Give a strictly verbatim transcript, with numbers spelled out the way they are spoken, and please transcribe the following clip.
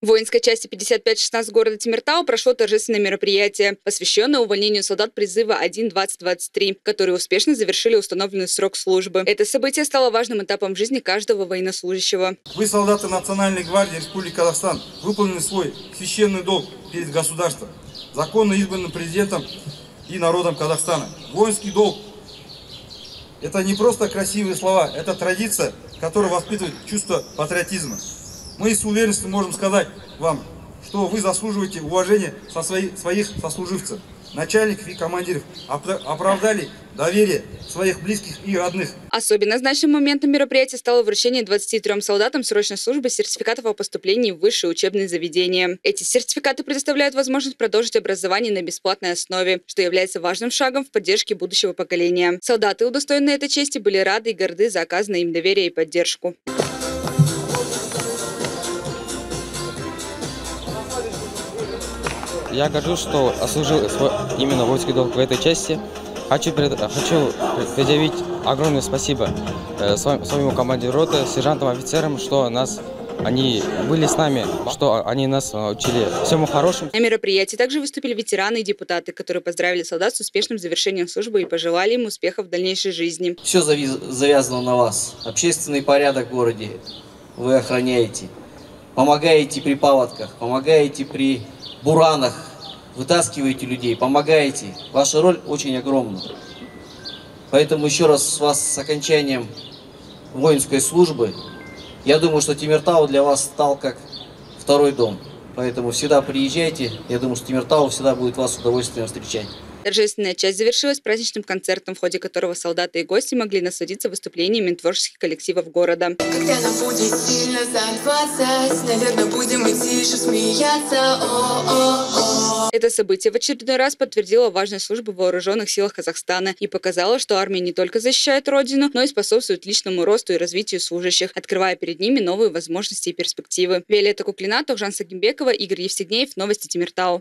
В воинской части пятьдесят пять шестнадцать города Темиртау прошло торжественное мероприятие, посвященное увольнению солдат призыва один двадцать двадцать три, которые успешно завершили установленный срок службы. Это событие стало важным этапом в жизни каждого военнослужащего. Вы, солдаты Национальной гвардии Республики Казахстан, выполнили свой священный долг перед государством, законно избранным президентом и народом Казахстана. Воинский долг – это не просто красивые слова, это традиция, которая воспитывает чувство патриотизма. Мы с уверенностью можем сказать вам, что вы заслуживаете уважения со своих, своих сослуживцев, начальников и командиров, оправдали доверие своих близких и родных. Особенно значимым моментом мероприятия стало вручение двадцати трём солдатам срочной службы сертификатов о поступлении в высшие учебные заведения. Эти сертификаты предоставляют возможность продолжить образование на бесплатной основе, что является важным шагом в поддержке будущего поколения. Солдаты, удостоенные этой чести, были рады и горды за оказанное им доверие и поддержку. Я горжусь, что отслужил свой именно воинский долг в этой части. Хочу, хочу предъявить огромное спасибо своему командиру роты, сержантам, офицерам, что нас, они были с нами, что они нас учили всему хорошему. На мероприятии также выступили ветераны и депутаты, которые поздравили солдат с успешным завершением службы и пожелали им успехов в дальнейшей жизни. Все завязано на вас. Общественный порядок в городе вы охраняете. Помогаете при паводках, помогаете при буранах, вытаскиваете людей, помогаете. Ваша роль очень огромна. Поэтому еще раз с вас с окончанием воинской службы. Я думаю, что Темиртау для вас стал как второй дом. Поэтому всегда приезжайте. Я думаю, что Темиртау всегда будет вас с удовольствием встречать. Торжественная часть завершилась праздничным концертом, в ходе которого солдаты и гости могли насладиться выступлениями творческих коллективов города. Когда нам будет сильно за двадцать, наверное, будем и тише смеяться. О-о-о. Это событие в очередной раз подтвердило важность службы в вооруженных силах Казахстана и показало, что армия не только защищает родину, но и способствует личному росту и развитию служащих, открывая перед ними новые возможности и перспективы. Виолетта Куклина, Тогжан Сагимбекова, Игорь Евстигнеев. Новости Темиртау.